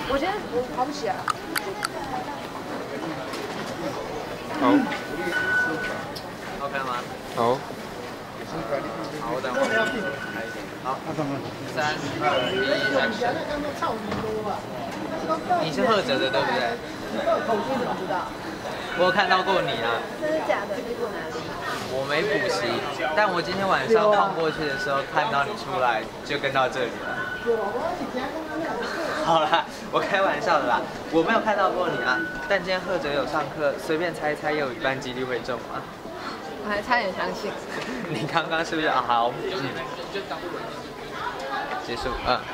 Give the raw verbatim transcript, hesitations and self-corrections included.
我今天我跑不起来。 好。 OK 吗？ 好。 好，我等会。好，三二一，action。你是赫哲的对不对？ 我你怎么知道？ 我有看到过你啊。 真的假的？你过哪里？ 我没补习，但我今天晚上晃过去的时候看到你出来，就跟到这里了。好啦，我开玩笑的啦，我没有看到过你啊。但今天赫哲有上课，随便猜一猜，有一半几率会中吗？ 我还差点相信。 你刚刚是不是啊？好，嗯，结束，嗯。